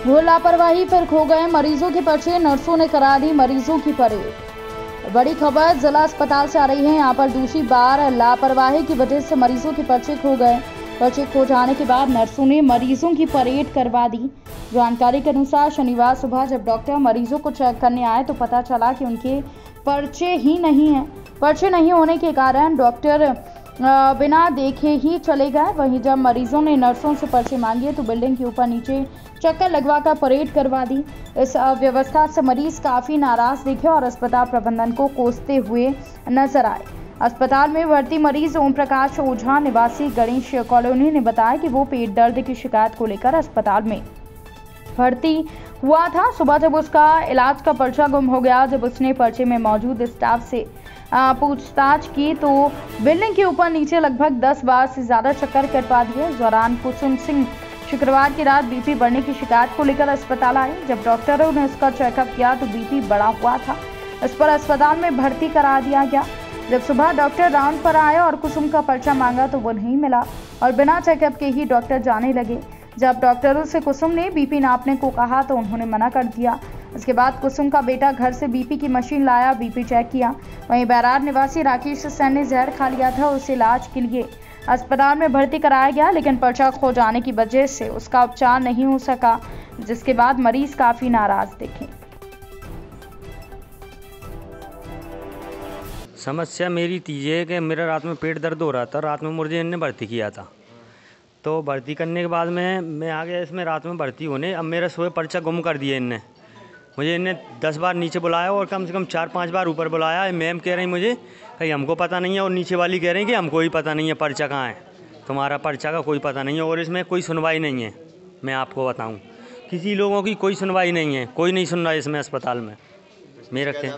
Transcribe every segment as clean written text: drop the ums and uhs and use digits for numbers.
वो लापरवाही पर खो गए मरीजों के पर्चे, नर्सों ने करा दी मरीजों की परेड। बड़ी खबर जिला अस्पताल से आ रही है। यहाँ पर दूसरी बार लापरवाही की वजह से मरीजों के पर्चे खो गए। पर्चे खो जाने के बाद नर्सों ने मरीजों की परेड करवा दी। जानकारी के अनुसार शनिवार सुबह जब डॉक्टर मरीजों को चेक करने आए तो पता चला कि उनके पर्चे ही नहीं हैं। पर्चे नहीं होने के कारण डॉक्टर बिना देखे ही चले गए। वहीं जब मरीजों ने नर्सों से पर्चे मांगे तो बिल्डिंग के ऊपर नीचे चक्कर लगवाकर परेड करवा दी। इस अव्यवस्था से मरीज काफी नाराज दिखे और अस्पताल प्रबंधन को कोसते हुए नजर आए। अस्पताल में भर्ती मरीज ओम प्रकाश ओझा निवासी गणेश कॉलोनी ने बताया कि वो पेट दर्द की शिकायत को लेकर अस्पताल में भर्ती हुआ था। सुबह जब उसका इलाज का पर्चा गुम हो गया, जब उसने पर्चे में मौजूद स्टाफ से पूछताछ की तो बिल्डिंग के ऊपर नीचे लगभग 10 बार से ज्यादा चक्कर कटवा दिए। इस दौरान कुसुम सिंह शुक्रवार की रात बीपी बढ़ने की शिकायत को लेकर अस्पताल आए। जब डॉक्टरों ने उसका चेकअप किया तो बीपी बढ़ा हुआ था। इस पर अस्पताल में भर्ती करा दिया गया। जब सुबह डॉक्टर राउंड पर आए और कुसुम का पर्चा मांगा तो वो नहीं मिला और बिना चेकअप के ही डॉक्टर जाने लगे। जब डॉक्टरों से कुसुम ने बीपी नापने को कहा तो उन्होंने मना कर दिया। इसके बाद कुसुम का बेटा घर से बीपी की मशीन लाया, बीपी चेक किया। वहीं बैराड निवासी राकेश सेन ने जहर खा लिया था। उसे इलाज के लिए अस्पताल में भर्ती कराया गया, लेकिन पर्चा खो जाने की वजह से उसका उपचार नहीं हो सका, जिसके बाद मरीज काफी नाराज दिखे। समस्या मेरी थी ये कि मेरा रात में पेट दर्द हो रहा था। रात में मुझे इन्होंने भर्ती किया था, तो भर्ती करने के बाद में मैं आ गया इसमें रात में भर्ती होने। अब मेरा सुबह पर्चा गुम कर दिया इनने। मुझे इनने 10 बार नीचे बुलाया और कम से कम 4-5 बार ऊपर बुलाया। मैम कह रही मुझे कहीं हमको पता नहीं है और नीचे वाली कह रही कि हमको ही पता नहीं है पर्चा कहाँ है, तुम्हारा पर्चा का कोई पता नहीं है। और इसमें कोई सुनवाई नहीं है। मैं आपको बताऊँ, किसी लोगों की कोई सुनवाई नहीं है, कोई नहीं सुन रहा है इसमें अस्पताल में। मेरे रखे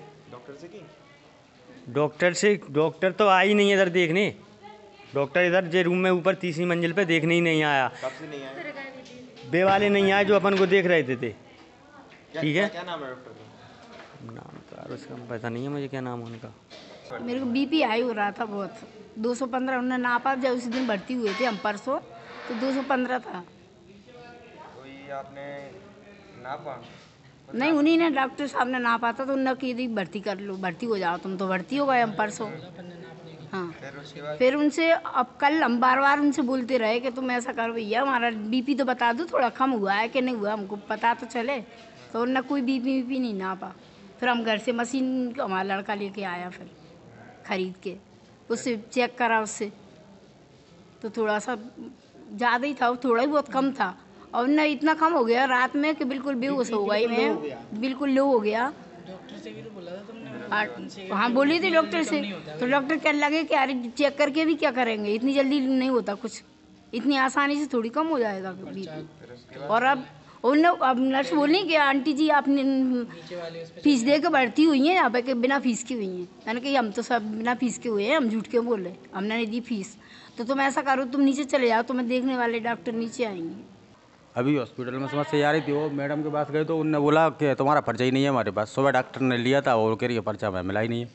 डॉक्टर तो आ ही नहीं है इधर देखने। डॉक्टर इधर जे रूम में ऊपर तीसरी मंजिल पे देखने ही नहीं आया। कब से नहीं आया? बे वाले नहीं आए जो अपन को देख रहे थे। ठीक है, क्या नाम है डॉक्टर का? नाम तो यार उसका पता नहीं है मुझे, क्या नाम है उनका। मेरे को बीपी हाई हो रहा था बहुत, 215 उन्होंने नापा। जब उस दिन भर्ती हुए थे हम परसों, तो 215 था। कोई आपने नापा? नहीं, उन्हीं ने डॉक्टर साहब ने नापा था तो उन्होंने की भर्ती कर लो, भर्ती हो जाओ तुम। तो भर्ती हो गए हम परसों। हाँ, फिर उनसे अब कल हम बार उनसे बोलते रहे कि तुम ऐसा करो भैया, हमारा बीपी तो बता दो, थोड़ा कम हुआ है कि नहीं हुआ, हमको पता तो चले। तो उनने कोई बीपी नहीं नापा। फिर हम घर से मशीन हमारा लड़का लेके आया, फिर खरीद के उससे चेक करा। उससे तो थोड़ा सा ज़्यादा ही था, थोड़ा ही बहुत कम था। और न इतना कम हो गया रात में कि बिल्कुल बेहोश हो गई मैं, बिल्कुल लो हो गया। डॉक्टर से भी तो बोला था तुमने? हाँ, बोली थी डॉक्टर से। तो डॉक्टर कहने लगे कि अरे चेक करके भी क्या करेंगे, इतनी जल्दी नहीं होता कुछ, इतनी आसानी से थोड़ी कम हो जाएगा बीपी। और अब नर्स बोली कि आंटी जी आपने फीस दे के भर्ती हुई हैं यहाँ पे कि बिना फीस की हुई हैं। मैंने कहा हम तो सब बिना फीस के हुए हैं, हम झूठ क्यों बोल रहे, हमने नहीं दी फीस। तो तुम ऐसा करो, तुम नीचे चले जाओ, तुम्हें देखने वाले डॉक्टर नीचे आएंगे। अभी हॉस्पिटल में समस्या आ रही थी, वो मैडम के पास गए तो उनने बोला कि तुम्हारा पर्चा ही नहीं है हमारे पास। सुबह डॉक्टर ने लिया था और कह रही है पर्चा में मिला ही नहीं है।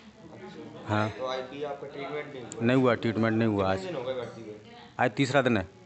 हाँ, तो आपका ट्रीटमेंट नहीं हुआ, ट्रीटमेंट नहीं हुआ। आज 3रा दिन है।